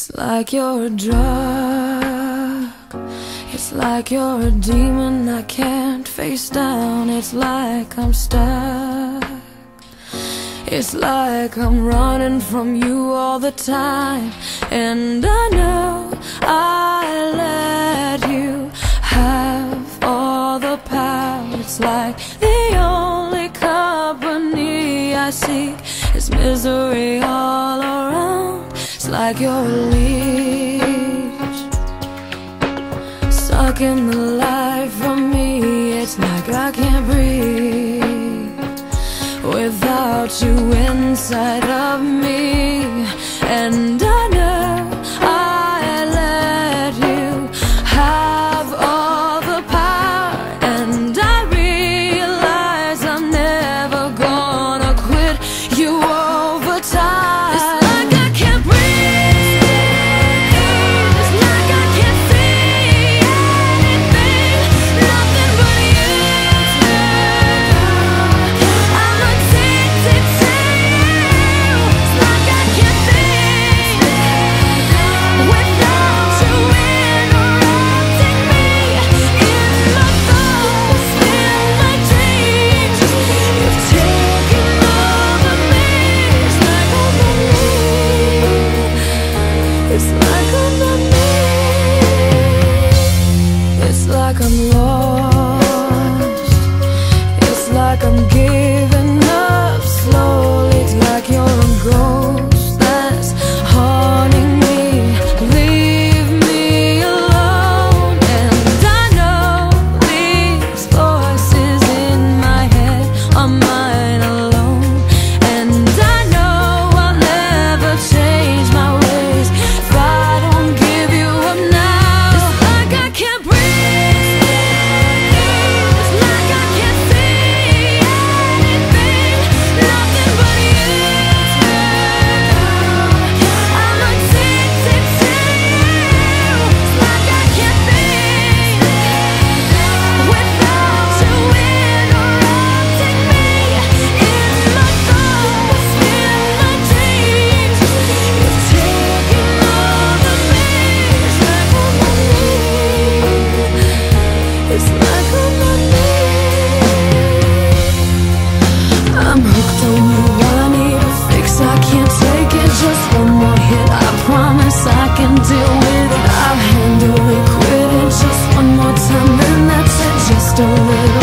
It's like you're a drug, it's like you're a demon I can't face down. It's like I'm stuck, it's like I'm running from you all the time. And I know I let you have all the power. It's like the only company I seek is misery all around. It's like you're a leech, sucking the life from me. It's like I can't breathe without you inside of me. And I know I let you have all the power, and I realize I'm never gonna quit you over time. It's like I can't breathe, it's like I can't see anything, nothing but you. I'm addicted to you. It's like I can't think without you interrupting me in my thoughts, in my dreams. You've taken over me. It's like I'm not me. It's like I'm not me. It's like I'm lost. It's like I'm giving up slowly. It's like you're a ghost that's haunting me. Leave me alone. And I know these voices in my head are mine alone. And I know I'll never change my ways if I don't give you up now. It's like I can't breathe, it's like I can't see anything, nothing but you. I'm addicted to you. It's like I can't think without you interrupting me in my thoughts, in my dreams. You've taken over me. It's like I'm not me. It's like I'm not me. I'm hooked on you, I need a fix. I can't take it, just one more hit. I promise I can deal with it. I'll handle it, quit it just one more time, then that's it. Just a little